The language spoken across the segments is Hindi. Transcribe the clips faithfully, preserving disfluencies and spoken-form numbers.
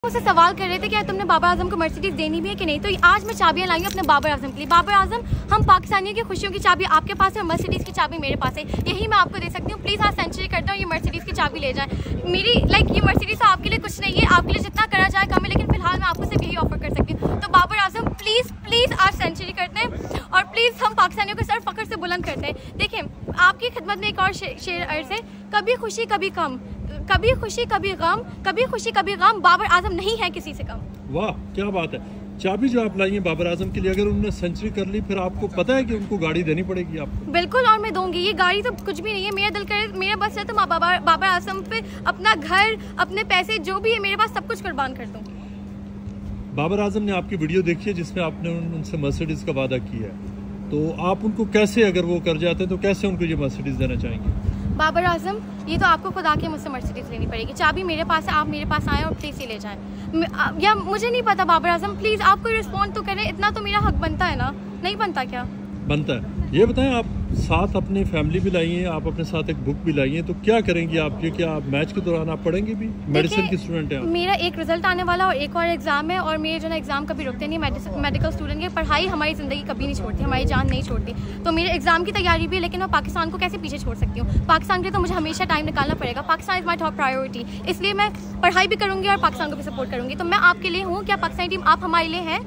मुझसे सवाल कर रहे थे कि तुमने बाबर आजम को मर्सिडीज देनी भी है कि नहीं, तो आज मैं चाबियां लाई हूँ अपने बाबर आजम के लिए। बाबर आजम, हम पाकिस्तानियों की खुशियों की चाबी आपके पास है और मर्सिडीज की चाबी मेरे पास है, यही मैं आपको दे सकती हूँ। प्लीज़ आज सेंचुरी करता हूँ, ये मर्सिडीज की चाबी ले जाएं। मेरी लाइक ये मर्सिडीज तो आपके लिए कुछ नहीं है, आपके लिए जितना करा जाए कम है, लेकिन फिलहाल मैं आपको सिर्फ यही ऑफर कर सकती हूँ। तो बाबर आजम प्लीज़ प्लीज़ आज सेंचुरी करते हैं और प्लीज़ हम पाकिस्तानियों को सर फख्र से बुलंद करते हैं। देखिए, आपकी खिदमत में एक और शेर अर्ज है, कभी खुशी कभी कम, कभी खुशी कभी गम, कभी खुशी कभी गम, बाबर आजम नहीं है किसी से कम। वाह, क्या बात है। चाबी जो आप लाई है बाबर आजम के लिए, अगर उन्होंने सेंचुरी कर ली फिर आपको पता है कि उनको गाड़ी देनी पड़ेगी आपको? बिल्कुल, और मैं दूंगी। ये गाड़ी तो कुछ भी नहीं है, मेरा दिल करे, मेरा बस है तो मैं बाबर बाबर आजम पे अपना घर, अपने पैसे जो भी है मेरे पास सब कुछ कुर्बान कर दूँ। बाबर आजम ने आपकी वीडियो देखी है जिसमें आपने उनसे मर्सिडीज का वादा किया है, तो आप उनको कैसे, अगर वो कर जाते हैं तो कैसे उनको ये मर्सिडीज देना चाहेंगे? बाबर आजम, ये तो आपको खुद आके मुझसे मर्सिडीज लेनी पड़ेगी। चाबी मेरे पास है, आप मेरे पास आएँ और प्लीज़ ही ले जाएं। या मुझे नहीं पता बाबर आजम, प्लीज़ आप कोई रिस्पॉन्ड तो करें, इतना तो मेरा हक बनता है ना। नहीं बनता क्या? बनता है। ये बताएं, आप साथ अपनी फैमिली भी लाई हैं, आप अपने साथ एक बुक भी लाई हैं, तो क्या करेंगी आप? ये क्या आप मैच के दौरान आप पढ़ेंगे भी? मेडिसिन की स्टूडेंट हैं? मेरा एक रिजल्ट आने वाला और एक और एग्जाम है, और मेरे जो ना एग्जाम कभी रुकते नहीं। मेडिकल स्टूडेंट की पढ़ाई हमारी ज़िंदगी कभी नहीं छोड़ती, हमारी जान नहीं छोड़ती। तो मेरे एग्जाम की तैयारी भी है, लेकिन मैं पाकिस्तान को कैसे पीछे छोड़ सकती हूँ? पाकिस्तान के लिए तो मुझे हमेशा टाइम निकालना पड़ेगा। Pakistan is my top priority, इसलिए मैं पढ़ाई भी करूँगी और पाकिस्तान को भी सपोर्ट करूँगी। तो मैं आपके लिए हूँ, क्या पाकिस्तानी टीम आप हमारे लिए हैं?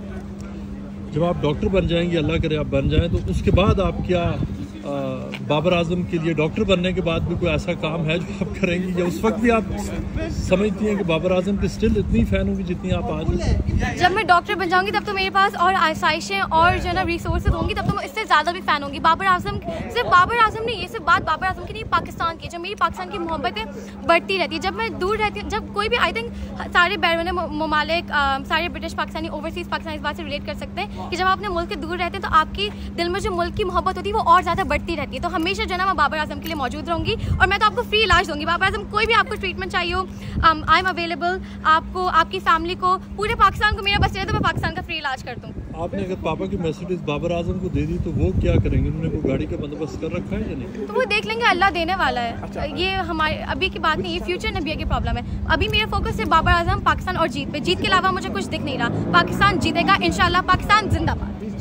जब आप डॉक्टर बन जाएंगे, अल्लाह करे आप बन जाएं, तो उसके बाद आप क्या आ, बाबर आजम के लिए डॉक्टर बनने के बाद भी कोई ऐसा काम है जो आप करेंगी, या उस वक्त भी आप समझती हैं कि बाबर आजम की स्टिल इतनी फैन होगी जितनी आप आज? जब मैं डॉक्टर बन जाऊंगी तब तो मेरे पास और आसाइशें और जो है ना रिसोर्सेज होंगी, तब तो मैं इससे ज़्यादा भी फ़ैन होंगी। बाबर आजम, सिर्फ बाबर आजम नहीं, ये सिर्फ बात बाबर आजम की नहीं, पाकिस्तान की, जब मेरी पाकिस्तान की मोहब्बतें बढ़ती रहती है, जब मैं दूर रहती हूँ, जब कोई भी, आई थिंक सारे बैरून ममालिक, सारे ब्रिटिश पाकिस्तानी, ओवरसीज़ पाकिस्तानी इस बात से रिलेट कर सकते हैं कि जब आप अपने मुल्क के दूर रहते हैं तो आपकी दिल में जो मुल्क की मोहब्बत होती है वो और ज़्यादा बढ़ती रहती है। तो हमेशा जो है ना मैं बाबर आजम के लिए मौजूद रहूँगी और मैं तो आपको फ्री इलाज दूंगी। बाबर आजम, कोई भी आपको ट्रीटमेंट चाहिए हो, आई एम अवेलेबल। आपको, आपकी फैमिली को, पूरे पाकिस्तान को मेरा बस चाहिए तो मैं पाकिस्तान का फ्री इलाज कर दूँ। आपने अगर पापा की मर्सिडीज बाबर आजम को दे दी तो वो क्या करेंगे? उन्होंने कोई गाड़ी का बंदोबस्त कर रखा है या नहीं? तो वो देख लेंगे, अल्लाह देने वाला है। अच्छा। ये हमारे अभी की बात नहीं, ये फ्यूचर नबिया की प्रॉब्लम है। अभी मेरा फोकस है बाबर आजम, पाकिस्तान और जीत पे। जीत के अलावा मुझे कुछ दिख नहीं रहा। पाकिस्तान जीतेगा इंशाल्लाह। पाकिस्तान जिंदाबाद।